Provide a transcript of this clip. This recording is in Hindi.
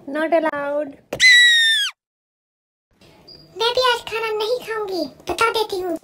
Not allowed. मैं भी आज खाना नहीं खाऊंगी, बता देती हूँ।